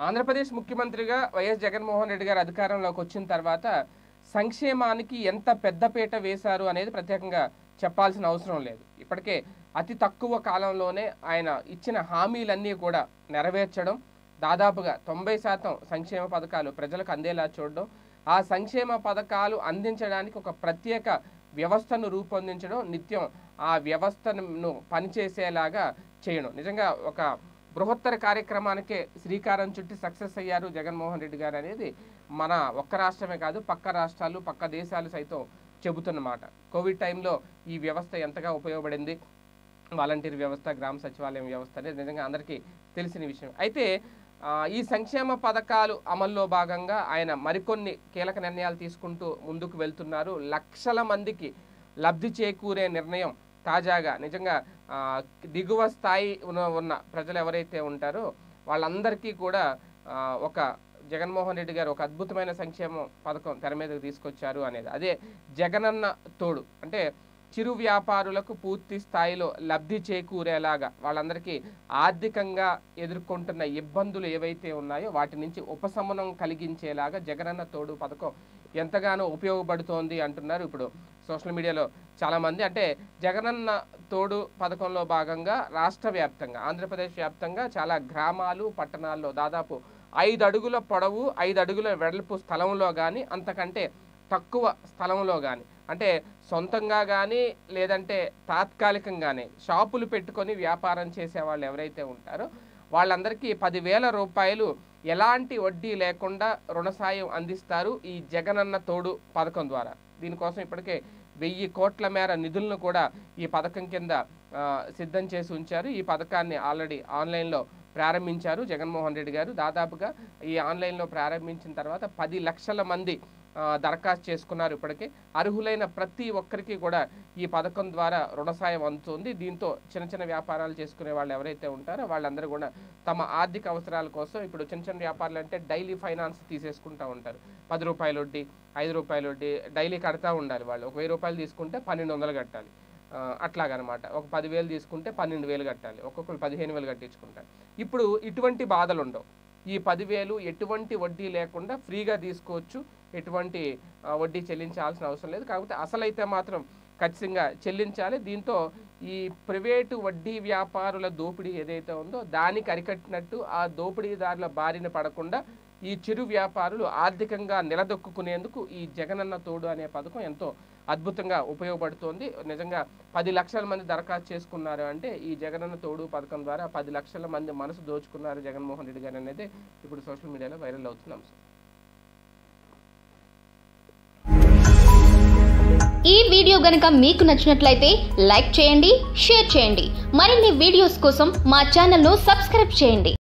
ఆంధ్రప్రదేశ్ ముఖ్యమంత్రిగా వైఎస్ జగన్మోహన్ రెడ్డి గారు అధికారంలోకి వచ్చిన తర్వాత సంక్షేమానికి ఎంత పెద్దపీట వేశారు అనేది ప్రత్యేకంగా చెప్పాల్సిన అవసరం లేదు. ఇప్పటికే అతి తక్కువ కాలంలోనే ఆయన ఇచ్చిన హామీలన్నీ కూడా నెరవేర్చడం, దాదాపుగా 90% సంక్షేమ పథకాలు ప్రజలకు అందేలా చూడడం, ఆ సంక్షేమ పథకాలు అందించడానికి ఒక ప్రత్యేక వ్యవస్థను రూపొందించడం, నిత్యం ఆ వ్యవస్థను పనిచేసేలాగా చేయడం. నిజంగా ఒక బృహత్తర కార్యక్రమానికే శ్రీకారం చుట్టి సక్సెస్ అయ్యారు జగన్మోహన్ రెడ్డి గారు అనేది మన ఒక్క రాష్ట్రమే కాదు, పక్క రాష్ట్రాలు, పక్క దేశాలు సైతం చెబుతున్నమాట. కోవిడ్ టైంలో ఈ వ్యవస్థ ఎంతగా ఉపయోగపడింది, వాలంటీర్ వ్యవస్థ, గ్రామ సచివాలయం వ్యవస్థ అనేది నిజంగా అందరికీ తెలిసిన విషయం. అయితే ఈ సంక్షేమ పథకాలు అమల్లో భాగంగా ఆయన మరికొన్ని కీలక నిర్ణయాలు తీసుకుంటూ ముందుకు వెళ్తున్నారు. లక్షల మందికి లబ్ధి చేకూరే నిర్ణయం తాజాగా నిజంగా దిగువ స్థాయి ఉన్న ప్రజలు ఎవరైతే ఉంటారో వాళ్ళందరికీ కూడా ఒక జగన్మోహన్ రెడ్డి గారు ఒక అద్భుతమైన సంక్షేమ పథకం తెర మీదకు తీసుకొచ్చారు అనేది అదే జగనన్న తోడు. అంటే చిరు వ్యాపారులకు పూర్తి స్థాయిలో లబ్ధి చేకూరేలాగా, వాళ్ళందరికీ ఆర్థికంగా ఎదుర్కొంటున్న ఇబ్బందులు ఏవైతే ఉన్నాయో వాటి నుంచి ఉపశమనం కలిగించేలాగా జగనన్న తోడు పథకం ఎంతగానో ఉపయోగపడుతోంది అంటున్నారు ఇప్పుడు సోషల్ మీడియాలో చాలామంది. అంటే జగనన్న తోడు పథకంలో భాగంగా రాష్ట్ర వ్యాప్తంగా, ఆంధ్రప్రదేశ్ వ్యాప్తంగా చాలా గ్రామాలు, పట్టణాల్లో దాదాపు 5 అడుగుల పొడవు, 5 అడుగుల వెడల్పు స్థలంలో కానీ, అంతకంటే తక్కువ స్థలంలో కానీ, అంటే సొంతంగా కానీ లేదంటే తాత్కాలికంగానే షాపులు పెట్టుకొని వ్యాపారం చేసే వాళ్ళు ఎవరైతే ఉంటారో వాళ్ళందరికీ 10,000 రూపాయలు ఎలాంటి వడ్డీ లేకుండా రుణ సాయం అందిస్తారు ఈ జగనన్న తోడు పథకం ద్వారా. దీనికోసం ఇప్పటికే 1000 కోట్ల మేర నిధులను కూడా ఈ పథకం కింద సిద్ధం చేసి ఉంచారు. ఈ పథకాన్ని ఆల్రెడీ ఆన్లైన్లో ప్రారంభించారు జగన్మోహన్ రెడ్డి గారు. దాదాపుగా ఈ ఆన్లైన్లో ప్రారంభించిన తర్వాత 10 లక్షల మంది దరఖాస్తు చేసుకున్నారు. ఇప్పటికే అర్హులైన ప్రతి ఒక్కరికి కూడా ఈ పథకం ద్వారా రుణ సాయం అందుతుంది. దీంతో చిన్న చిన్న వ్యాపారాలు చేసుకునే వాళ్ళు ఎవరైతే ఉంటారో వాళ్ళందరూ కూడా తమ ఆర్థిక అవసరాల కోసం ఇప్పుడు చిన్న చిన్న వ్యాపారాలు అంటే డైలీ ఫైనాన్స్ తీసేసుకుంటూ ఉంటారు. 10 రూపాయల వడ్డీ, 5 రూపాయల వడ్డీ డైలీ కడతా ఉండాలి. వాళ్ళు ఒక 1000 రూపాయలు తీసుకుంటే 1200 కట్టాలి. అట్లాగనమాట. ఒక 10,000 తీసుకుంటే 12,000 కట్టాలి. ఒక్కొక్కరు 15,000 కట్టించుకుంటారు. ఇప్పుడు ఇటువంటి బాధలు ఉండవు. ఈ 10,000 ఎటువంటి వడ్డీ లేకుండా ఫ్రీగా తీసుకోవచ్చు. ఎటువంటి వడ్డీ చెల్లించాల్సిన అవసరం లేదు. కాకపోతే అసలైతే మాత్రం ఖచ్చితంగా చెల్లించాలి. దీంతో ఈ ప్రైవేటు వడ్డీ వ్యాపారుల దోపిడీ ఏదైతే ఉందో దానికి అరికట్టినట్టు, ఆ దోపిడీదారుల బారిన పడకుండా ఈ చిరు వ్యాపారులు ఆర్థికంగా నిలదొక్కునేందుకు ఈ జగనన్న తోడు అనే పథకం ఎంతో అద్భుతంగా ఉపయోగపడుతోంది. నిజంగా 10 లక్షల మంది దరఖాస్తు చేసుకున్నారు అంటే ఈ జగనన్న తోడు పథకం ద్వారా 10 లక్షల మంది మనసు దోచుకున్నారు జగన్మోహన్ రెడ్డి గారు అనేది ఇప్పుడు సోషల్ మీడియాలో వైరల్ అవుతున్న అంశం. ఈ వీడియో గనుక మీకు నచ్చినట్లయితే లైక్ చేయండి, షేర్ చేయండి. మరిన్ని వీడియోస్ కోసం మా ఛానల్ను సబ్స్క్రైబ్ చేయండి.